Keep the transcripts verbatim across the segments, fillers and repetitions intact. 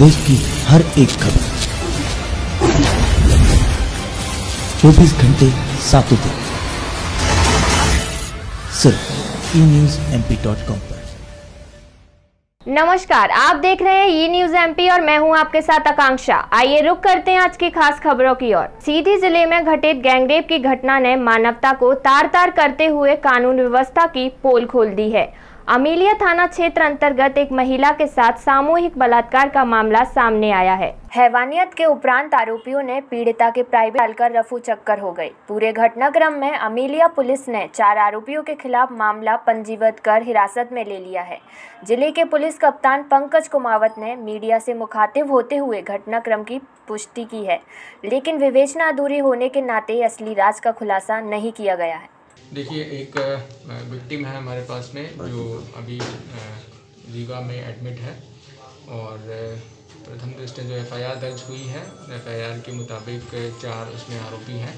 देश की हर एक खबर चौबीस घंटे सातों दिन सिर्फ E news M P dot com पर। नमस्कार, आप देख रहे हैं ई न्यूज एमपी और मैं हूं आपके साथ आकांक्षा। आइए रुक करते हैं आज की खास खबरों की ओर। सीधी जिले में घटित गैंगरेप की घटना ने मानवता को तार तार करते हुए कानून व्यवस्था की पोल खोल दी है। अमीलिया थाना क्षेत्र अंतर्गत एक महिला के साथ सामूहिक बलात्कार का मामला सामने आया है। हैवानियत के उपरांत आरोपियों ने पीड़िता के प्राइवेट डालकर रफू चक्कर हो गई। पूरे घटनाक्रम में अमीलिया पुलिस ने चार आरोपियों के खिलाफ मामला पंजीबद्ध कर हिरासत में ले लिया है। जिले के पुलिस कप्तान पंकज कुमावत ने मीडिया से मुखातिब होते हुए घटनाक्रम की पुष्टि की है, लेकिन विवेचना अधूरी होने के नाते असली राज का खुलासा नहीं किया गया है। देखिए, एक विक्टिम है हमारे पास में जो अभी रीवा में एडमिट है और प्रथम दृष्टया जो एफ आई आर दर्ज हुई है, एफ आई आर के मुताबिक चार उसमें आरोपी हैं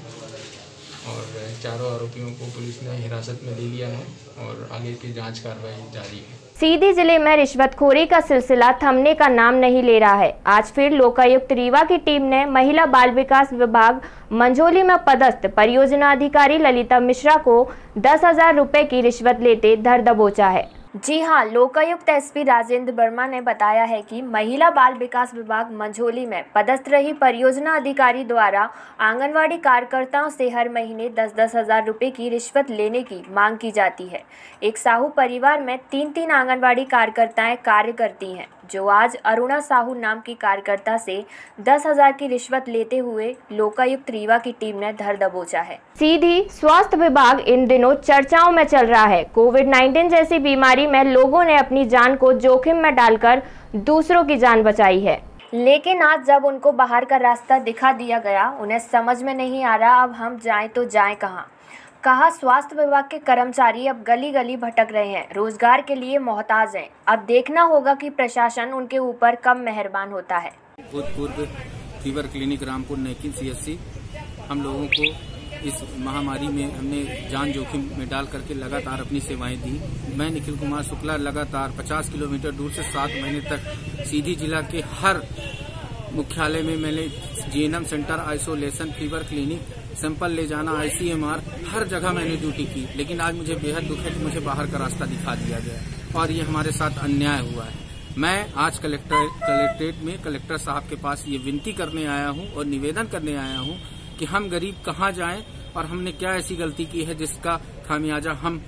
और चारों आरोपियों को पुलिस ने हिरासत में ले लिया है और आगे की जांच कार्रवाई जारी है। सीधी जिले में रिश्वतखोरी का सिलसिला थमने का नाम नहीं ले रहा है। आज फिर लोकायुक्त रीवा की टीम ने महिला बाल विकास विभाग मंझोली में पदस्थ परियोजना अधिकारी ललिता मिश्रा को दस हजार रुपए की रिश्वत लेते धर दबोचा है। जी हां, लोकायुक्त एस पी राजेंद्र वर्मा ने बताया है कि महिला बाल विकास विभाग मंझोली में पदस्थ रही परियोजना अधिकारी द्वारा आंगनवाड़ी कार्यकर्ताओं से हर महीने दस दस हजार रुपये की रिश्वत लेने की मांग की जाती है। एक साहू परिवार में तीन तीन आंगनवाड़ी कार्यकर्ताएं कार्य करती हैं, जो आज अरुणा साहू नाम की कार्यकर्ता से दस हजार की रिश्वत लेते हुए लोकायुक्त रीवा की टीम ने धर दबोचा है। सीधी स्वास्थ्य विभाग इन दिनों चर्चाओं में चल रहा है। कोविड नाइन्टीन जैसी बीमारी में लोगों ने अपनी जान को जोखिम में डालकर दूसरों की जान बचाई है, लेकिन आज जब उनको बाहर का रास्ता दिखा दिया गया, उन्हें समझ में नहीं आ रहा अब हम जाएं तो जाएं कहां। कहा स्वास्थ्य विभाग के कर्मचारी अब गली गली भटक रहे हैं, रोजगार के लिए मोहताज हैं। अब देखना होगा कि प्रशासन उनके ऊपर कब मेहरबान होता है। भूतपूर्व फीवर क्लिनिक रामपुर नेकिन सी एस सी हम लोगों को इस महामारी में हमने जान जोखिम में डाल करके लगातार अपनी सेवाएं दी। मैं निखिल कुमार शुक्ला लगातार पचास किलोमीटर दूर से सात महीने तक सीधी जिला के हर मुख्यालय में मैंने G N M centre, isolation, fever clinic, sample ले जाना, आई सी एम आर, हर जगह मैंने ड्यूटी की। लेकिन आज मुझे बेहद दुख है कि मुझे बाहर का रास्ता दिखा दिया गया और ये हमारे साथ अन्याय हुआ है। मैं आज कलेक्टर कलेक्ट्रेट में कलेक्टर साहब के पास ये विनती करने आया हूँ और निवेदन करने आया हूँ कि हम गरीब कहाँ जाएं और हमने क्या ऐसी गलती की है जिसका खामियाजा हम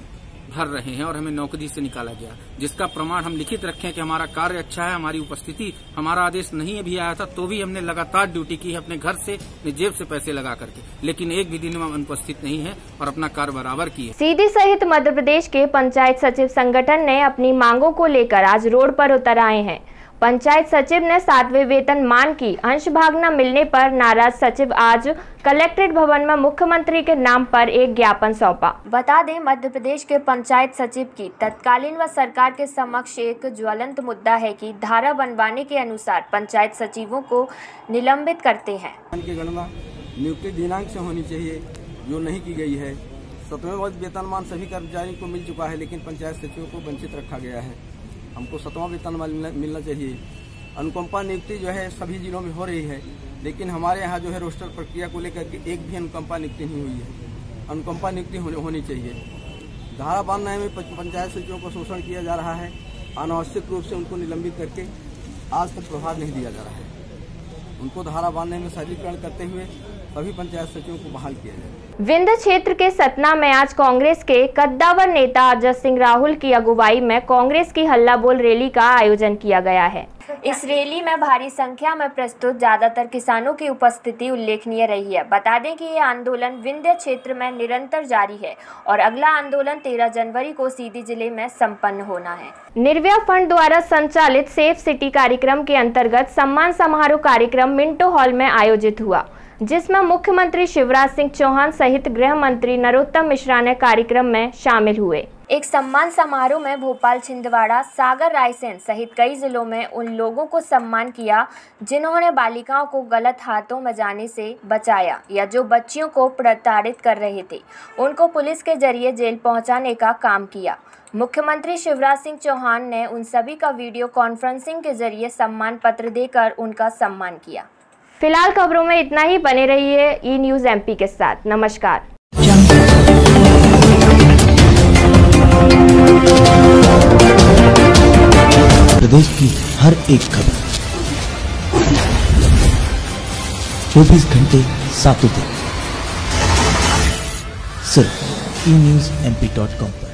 भर रहे हैं और हमें नौकरी से निकाला गया, जिसका प्रमाण हम लिखित रखें कि हमारा कार्य अच्छा है, हमारी उपस्थिति, हमारा आदेश नहीं भी आया था तो भी हमने लगातार ड्यूटी की है अपने घर से, अपने जेब से पैसे लगा करके, लेकिन एक भी दिन में अनुपस्थित नहीं है और अपना कार्य बराबर की है। सीधी सहित मध्य प्रदेश के पंचायत सचिव संगठन ने अपनी मांगों को लेकर आज रोड पर उतर आए हैं। पंचायत सचिव ने सातवें वेतन मान की अंश भाग न मिलने पर नाराज सचिव आज कलेक्ट्रेट भवन में मुख्यमंत्री के नाम पर एक ज्ञापन सौंपा। बता दें, मध्य प्रदेश के पंचायत सचिव की तत्कालीन व सरकार के समक्ष एक ज्वलंत मुद्दा है कि धारा बनवाने के अनुसार पंचायत सचिवों को निलंबित करते हैं। की गणना नियुक्ति दिनांक से होनी चाहिए, जो नहीं की गई है। सतवें वेतनमान सभी कर्मचारियों को मिल चुका है, लेकिन पंचायत सचिवों को वंचित रखा गया है। हमको सतवां वेतनमान मिलना चाहिए। अनुकंपा नियुक्ति जो है सभी जिलों में हो रही है, लेकिन हमारे यहाँ जो है रोस्टर प्रक्रिया को लेकर के एक भी अनुकंपा नियुक्ति नहीं हुई है। अनुकंपा नियुक्ति होनी चाहिए। धारा बांधने में पंचायत सचिवों को शोषण किया जा रहा है, अनावश्यक रूप से उनको निलंबित करके आज तक प्रभार नहीं दिया जा रहा है। उनको धारा बांधने में सरलीकरण करते हुए सभी पंचायत सचिवों को बहाल किया जाए। विंध्य क्षेत्र के सतना में आज कांग्रेस के कद्दावर नेता अजय सिंह राहुल की अगुवाई में कांग्रेस की हल्ला बोल रैली का आयोजन किया गया है। इस रैली में भारी संख्या में प्रस्तुत ज्यादातर किसानों की उपस्थिति उल्लेखनीय रही है। बता दें कि ये आंदोलन विंध्य क्षेत्र में निरंतर जारी है और अगला आंदोलन तेरह जनवरी को सीधी जिले में संपन्न होना है। निर्भया फंड द्वारा संचालित सेफ सिटी कार्यक्रम के अंतर्गत सम्मान समारोह कार्यक्रम मिंटो हॉल में आयोजित हुआ। जिसमें मुख्यमंत्री शिवराज सिंह चौहान सहित गृह मंत्री नरोत्तम मिश्रा ने कार्यक्रम में शामिल हुए। एक सम्मान समारोह में भोपाल, छिंदवाड़ा, सागर, रायसेन सहित कई जिलों में उन लोगों को सम्मान किया जिन्होंने बालिकाओं को गलत हाथों में जाने से बचाया या जो बच्चियों को प्रताड़ित कर रहे थे उनको पुलिस के जरिए जेल पहुंचाने का काम किया। मुख्यमंत्री शिवराज सिंह चौहान ने उन सभी का वीडियो कॉन्फ्रेंसिंग के जरिए सम्मान पत्र देकर उनका सम्मान किया। फिलहाल खबरों में इतना ही, बने रहिए ई न्यूज़ एमपी के साथ। नमस्कार। प्रदेश की हर एक खबर चौबीस घंटे सातों दिन सिर्फ E news M P dot com पर।